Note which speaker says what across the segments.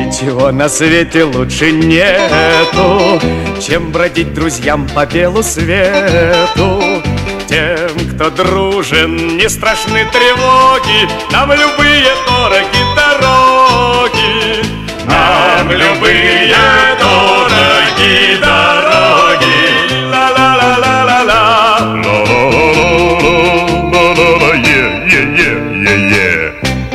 Speaker 1: Ничего на свете лучше нету, чем бродить друзьям по белу свету. Тем, кто дружен, не страшны тревоги, нам любые дороги дороги. Нам любые дороги дороги. Ла-ла-ла-ла-ла-ла. Ла-ла-ла-ла-ла-ла-ла-ла. Е-е-е-е-е.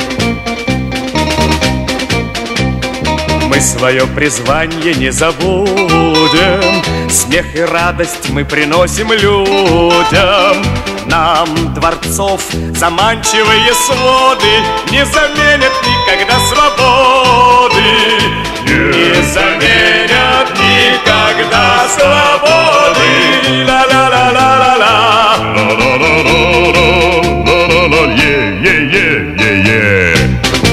Speaker 1: Мы свое призвание не забудем, смех и радость мы приносим людям. Нам дворцов заманчивые своды не заменят никогда свободы. Не заменят никогда свободы. Ла-ла-ла-ла-ла-ла. Ла-ла-ла-ла-ла-ла-ла-ла. Е-е-е-е-е.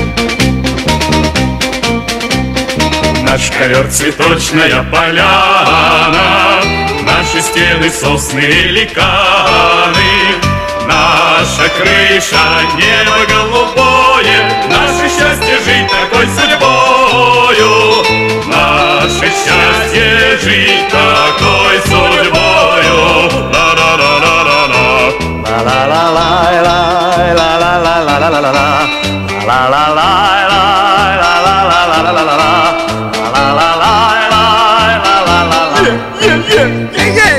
Speaker 1: Наш ковер цветочная поляна, наши стены сосны и ликаны, наша крыша небо голубое, наше счастье жить такой судьбою, наше счастье жить такой судьбою. Ла-ла-ла-ла-ла-ла. Ла-ла-ла-ла-ла-ла-ла-ла-ла-ла-ла. Ла-ла-ла-ла-ла-ла-ла-ла-ла-ла. Yeah, yeah, yeah, yeah.